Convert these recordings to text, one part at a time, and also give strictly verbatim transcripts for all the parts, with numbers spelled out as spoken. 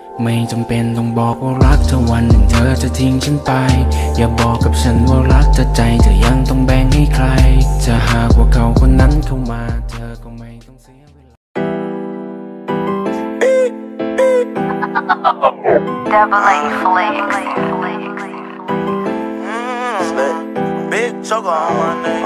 ไม่จำเป็นต้องบอกว่ารักเธอวันหนึ่งเธอจะทิ้งฉันไปอย่าบอกกับฉันว่ารักเธอใจเธอยังต้องแบ่งให้ใครจะหากว่าเขาคนนั้นเข้ามาเธอก็ไม่ต้องเสียเวลา Double A Flex. Big choker on my name.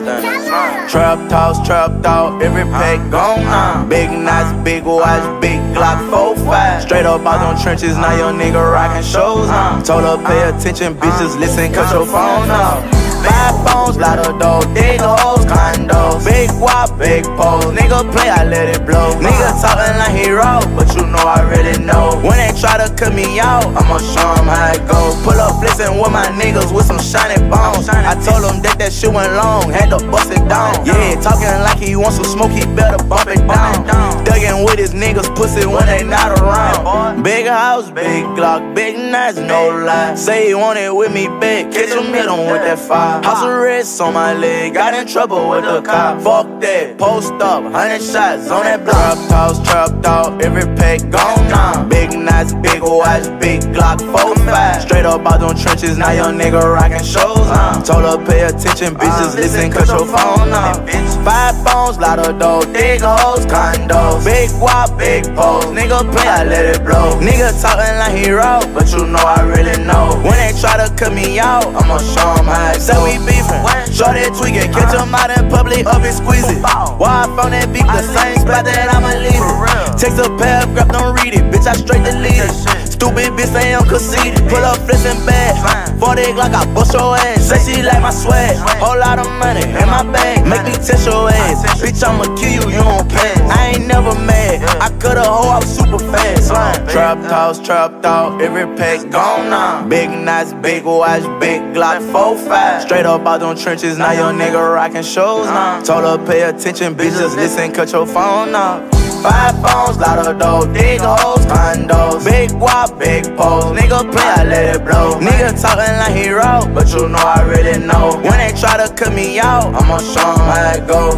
Trap house, trapped out, every pack gone now. Big nights, big watch, big Glock four five. Straight up out on trenches, now your nigga rockin' shows now. Told her pay attention, bitches listen, cut your phone off. Five phones, lot of dough, big hoes, condos. Big wop, big pose, nigga play, I let it blow. Nigga talkin' like he raw, but you know I really know. When they try to cut me out, I'ma show them how it go. Pull up blitzin' with my niggas with some shiny bones. I told him that that shit went long, had to bust it down. Yeah, talking like he wants some smoke, he better bump it down. Duggin' with his niggas, pussy when they not around. Big house, big Glock, big nights, no lie. Say he want it with me, big, catch him, hit him with that fire. House arrest on my leg, got in trouble with the cop. Fuck that, post up, hundred shots on that block. Trapped house, trapped out, every pack gone now. Big nights, big watch, big Glock four five. Straight up out them trenches, now your nigga rockin' shows on. Told her pay attention, bitches listen, cut your phone off. Five phones, lot of dough, big hoes, condos. Big wop, big pose, nigga play, I let it blow. Nigga talkin' like he raw, but you know I really know. When they try to cut me out, I'ma show them how it go. We beefin', short it, tweakin', catch him out in public, up and squeeze it. Why I found that beef, the same spot that I'ma leave it. Text a paragraph, don't read it, bitch, I straight delete it. Stupid bitch, say I'm conceited. Pull up, flissin' bad. forty Glock, I bust your ass. Say she like my swag. Whole lot of money in my bag. Make me test your ass. Bitch, I'ma kill you, you don't pass. I ain't never mad. I cut a hoe, I was super fast. Trapped house, trapped out, every pack gone now. Big nights, big watch, big Glock four five. Straight up out them trenches, now your nigga rockin' shows now. Told her pay attention, bitches listen, cut your phone off. Five phones, lot of dough, big hoes, condos. Big wop, big pose, nigga play, I let it blow. Nigga talkin' like he raw, but you know I really know. When they try to cut me out, I'ma show them how it go.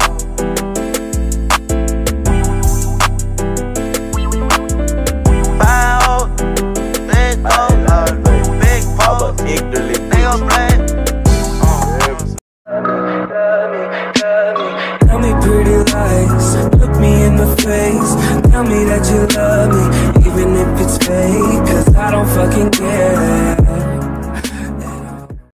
Five hoes, big hoes, big pose, nigga play. Tell me pretty lies, look me in the face. Tell me that you love me, even if it's fake, cause I don't fucking care.